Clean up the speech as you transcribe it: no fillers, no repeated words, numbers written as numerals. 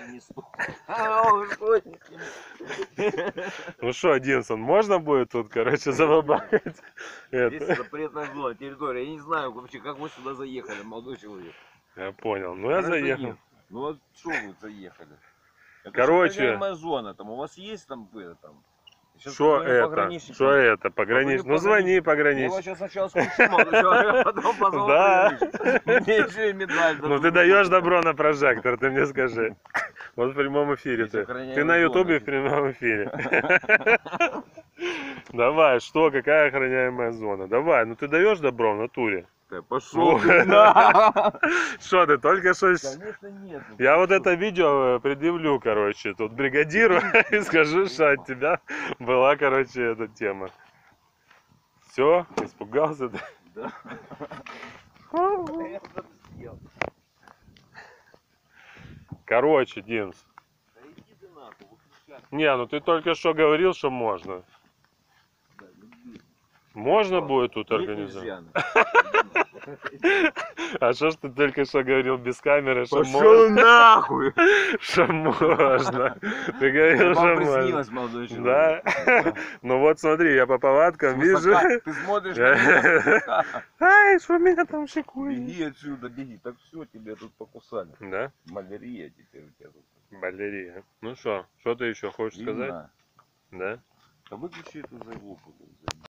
не стоит. Ну что, Динсон, можно будет тут, короче, забабахать? Здесь Это. запретная зона, территория. Я не знаю вообще, как вы сюда заехали, молодой человек. Я понял. Ну я Гражданин, заехал. ну вот что вы заехали? Это Короче. же охраняемая зона, там у вас есть там там. Сейчас Что позвоню это? пограничникам. Что это? Пограничник? Ну звони Я вас пограничник. сейчас сначала скручу, молодой человек, а потом позову Да. пограничника. Мне еще и медаль Ну дадут. ты даешь добро на прожектор, ты мне скажи. Вот в прямом эфире ты. Ты на ютубе в прямом эфире. Давай, что, какая охраняемая зона? Давай, ну ты даешь добро в натуре? Да пошел ты на! Что ты только что... Конечно нет. Я вот это видео предъявлю, короче, тут бригадиру и скажу, что от тебя была, короче, эта тема. Все, испугался ты? Да. Короче, Динс. Да иди ты нахуй, выключай. Не, ну ты только что говорил, что можно. Да, люби. Можно будет тут Нет, организовать? нельзя. А что ж ты только что говорил без камеры, что Пошел можно? нахуй! Что можно? Ты говорил, что Вам можно. приснилось, молодой человек. Да? Ну вот смотри, я по повадкам вижу. Ты смотришь на меня. Ай, что меня там шикует? Беги отсюда, беги. Так все, тебя тут покусали. Да? Малярия теперь у тебя тут. Балерия. Ну что ты еще хочешь сказать? Видно? Да? А выключи эту заглупу.